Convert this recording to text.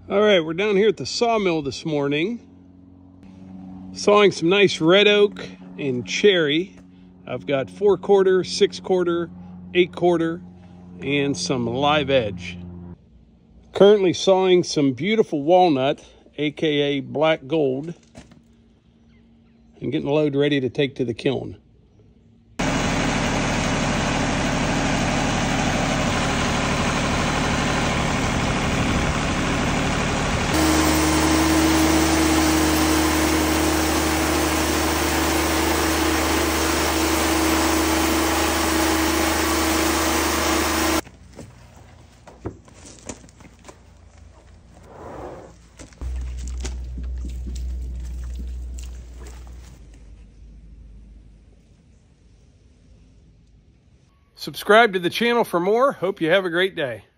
All right, we're down here at the sawmill this morning, sawing some nice red oak and cherry. I've got 4/4, 6/4, 8/4, and some live edge. Currently sawing some beautiful walnut, aka black gold, and getting the load ready to take to the kiln. Subscribe to the channel for more. Hope you have a great day.